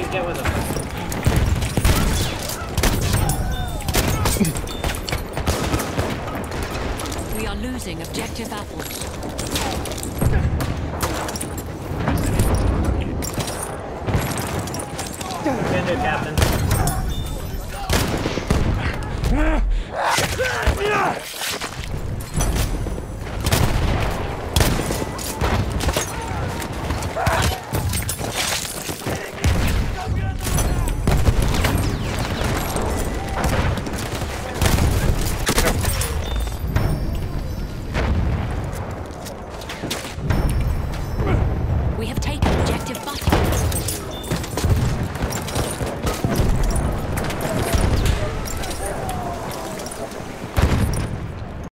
get with him. We are losing objective apples. Can do, Captain.